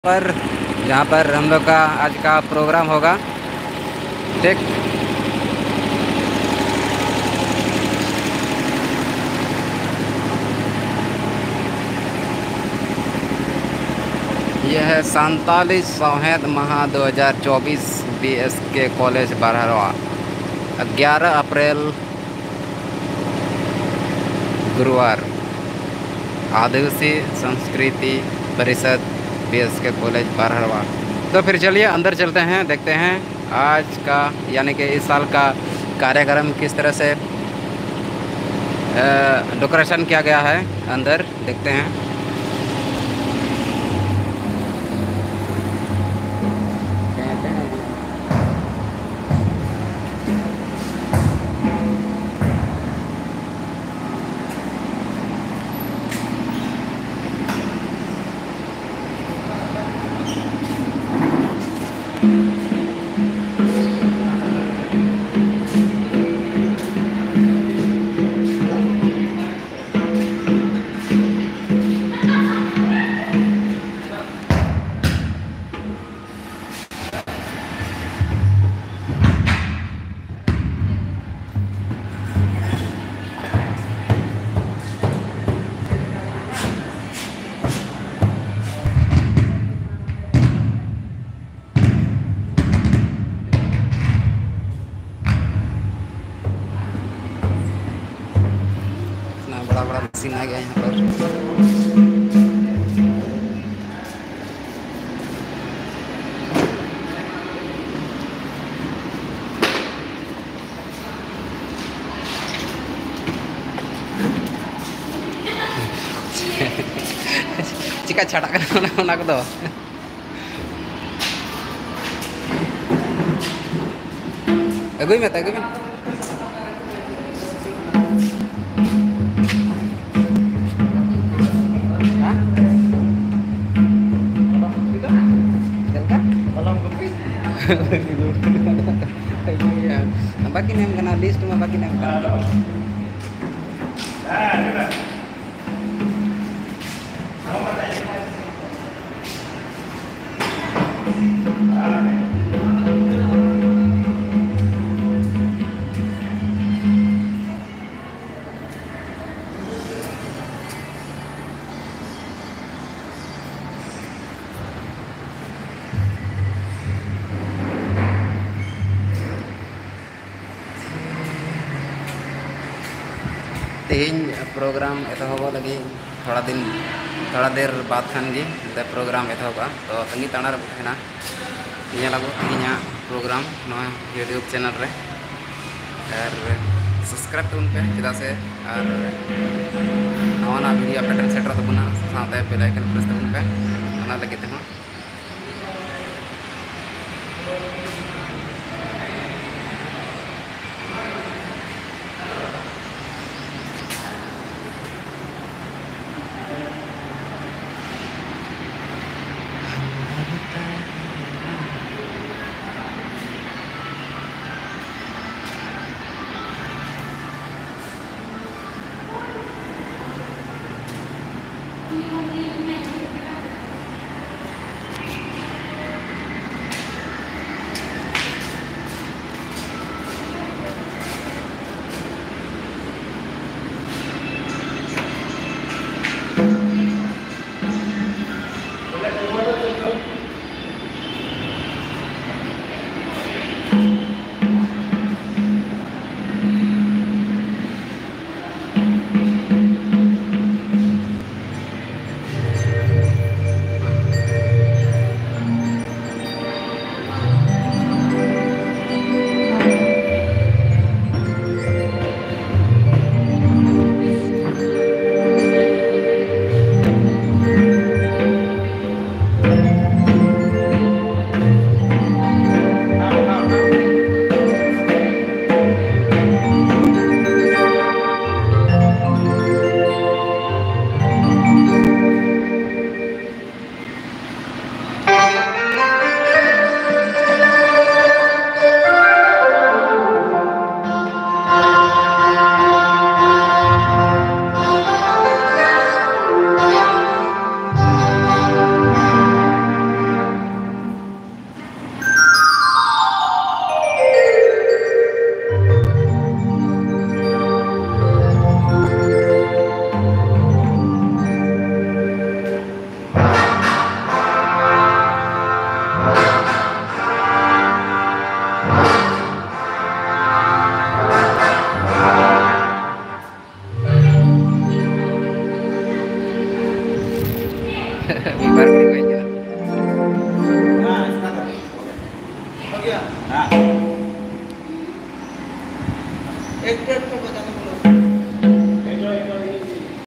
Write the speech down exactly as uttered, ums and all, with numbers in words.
पर जहाँ पर हम लोग का आज का प्रोग्राम होगा। ठीक। यह है सैंतालीस सौहेद महा दो हज़ार चौबीस बी एस के कॉलेज बारहवा ग्यारह अप्रैल गुरुवार आदिवासी संस्कृति परिषद बी एस के कॉलेज बारहवा। तो फिर चलिए अंदर चलते हैं, देखते हैं आज का यानी कि इस साल का कार्यक्रम किस तरह से डेकोरेशन किया गया है। अंदर देखते हैं। बड़ा बड़ा मशीन आ गया यहाँ पर। चिका छाटा करना को दो अगुई में अगुई में बाकी नेम करना लिस्ट में बाकी नेम करना तेज प्रोग्राम एतहब लगे थोड़ा दिन थोड़ा देर बाद खान गे प्रोग्राम एतहबा। तो तंगी ताना रहना लगो इन प्रोग्राम यूट्यूब चैनल रे और सब्सक्राइब तबन पे चेदा से और नवा वीडियो अपडेट सेटर तबना साथे बेल आइकन प्रेस तबन पे लगे।